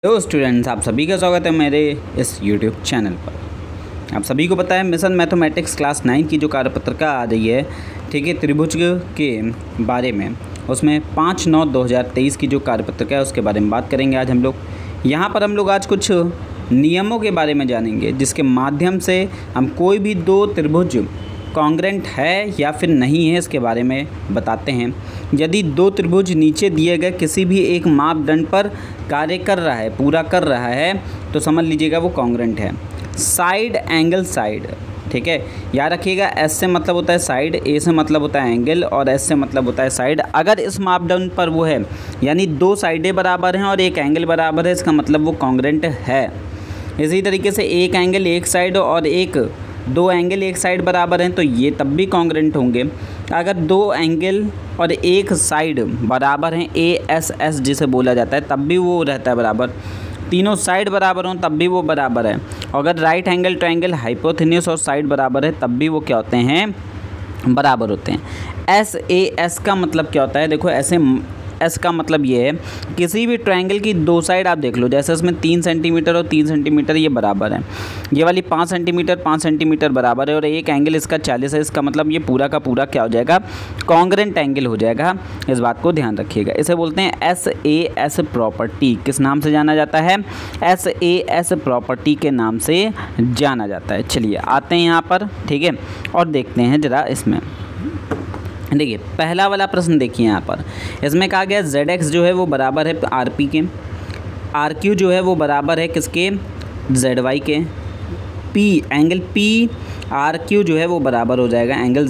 तो स्टूडेंट्स, आप सभी का स्वागत है मेरे इस YouTube चैनल पर। आप सभी को पता है मिशन मैथमेटिक्स क्लास 9 की जो कार्यपत्रिका आ रही है, ठीक है, त्रिभुज के बारे में, उसमें 5/9/2023 की जो कार्यपत्रिका है उसके बारे में बात करेंगे आज हम लोग। यहाँ पर हम लोग आज कुछ नियमों के बारे में जानेंगे जिसके माध्यम से हम कोई भी दो त्रिभुज कॉन्ग्रेंट है या फिर नहीं है इसके बारे में बताते हैं। यदि दो त्रिभुज नीचे दिए गए किसी भी एक मापदंड पर कार्य कर रहा है, पूरा कर रहा है, तो समझ लीजिएगा वो कॉन्ग्रेंट है। साइड एंगल साइड, ठीक है, याद रखिएगा। एस से मतलब होता है साइड, ए से मतलब होता है एंगल और एस से मतलब होता है साइड। अगर इस मापदंड पर वो है यानी दो साइडें बराबर हैं और एक एंगल बराबर है, इसका मतलब वो कॉन्ग्रेंट है। इसी तरीके से एक एंगल एक साइड और दो एंगल एक साइड बराबर हैं तो ये तब भी कॉन्ग्रेंट होंगे। अगर दो एंगल और एक साइड बराबर हैं, ए एस एस जिसे बोला जाता है, तब भी वो रहता है बराबर। तीनों साइड बराबर हों तब भी वो बराबर है। अगर राइट एंगल ट्रायंगल हाइपोथेन्यूस और साइड बराबर है तब भी वो क्या होते हैं, बराबर होते हैं। एस ए एस का मतलब क्या होता है, देखो ऐसे एस का मतलब ये है किसी भी ट्रायंगल की दो साइड आप देख लो, जैसे इसमें 3 सेंटीमीटर और 3 सेंटीमीटर ये बराबर है, ये वाली 5 सेंटीमीटर बराबर है और एक एंगल इसका 40 है, इसका मतलब ये पूरा का पूरा क्या हो जाएगा, कॉन्ग्रेंट एंगल हो जाएगा। इस बात को ध्यान रखिएगा। इसे बोलते हैं एस ए एस प्रॉपर्टी। किस नाम से जाना जाता है? एस ए एस प्रॉपर्टी के नाम से जाना जाता है। चलिए आते हैं यहाँ पर, ठीक है, और देखते हैं ज़रा इसमें। देखिए पहला वाला प्रश्न देखिए यहाँ पर, इसमें कहा गया ZX जो है वो बराबर है RP के, RQ जो है वो बराबर है किसके, ZY के, P एंगल PRQ जो है वो बराबर हो जाएगा एंगल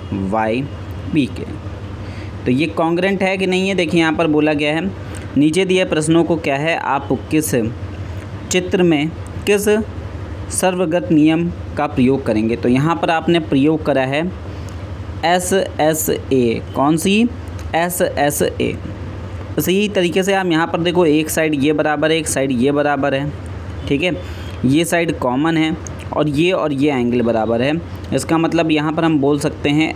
ZYP के। तो ये कॉन्ग्रेंट है कि नहीं है, देखिए यहाँ पर बोला गया है। नीचे दिए प्रश्नों को क्या है, आप किस चित्र में किस सर्वगत नियम का प्रयोग करेंगे। तो यहाँ पर आपने प्रयोग करा है SSA। कौन सी? SSA। इसी तरीके से आप यहाँ पर देखो, एक साइड ये बराबर है, एक साइड ये बराबर है, ठीक है, ये साइड कॉमन है और ये एंगल बराबर है। इसका मतलब यहाँ पर हम बोल सकते हैं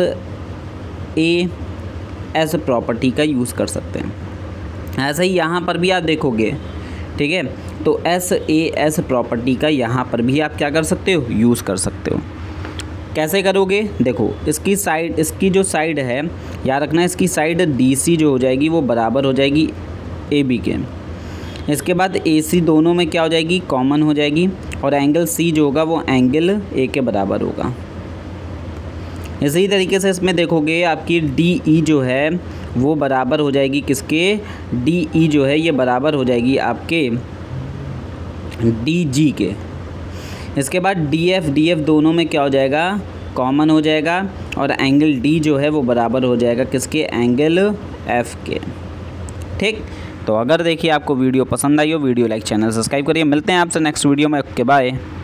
SAS प्रॉपर्टी का यूज़ कर सकते हैं। ऐसे ही यहाँ पर भी आप देखोगे, ठीक है, तो SAS प्रॉपर्टी का यहाँ पर भी आप क्या कर सकते हो, यूज़ कर सकते हो। कैसे करोगे? देखो इसकी जो साइड है, याद रखना, इसकी साइड DC जो हो जाएगी वो बराबर हो जाएगी AB के। इसके बाद AC दोनों में क्या हो जाएगी, कॉमन हो जाएगी और एंगल C जो होगा वो एंगल A के बराबर होगा। इसी तरीके से इसमें देखोगे आपकी DE जो है वो बराबर हो जाएगी किसके, DE जो है ये बराबर हो जाएगी आपके DG के। इसके बाद DF दोनों में क्या हो जाएगा, कॉमन हो जाएगा और एंगल D जो है वो बराबर हो जाएगा किसके, एंगल F के। ठीक, तो अगर देखिए आपको वीडियो पसंद आई हो, वीडियो लाइक, चैनल सब्सक्राइब करिए। मिलते हैं आपसे नेक्स्ट वीडियो में। Okay bye.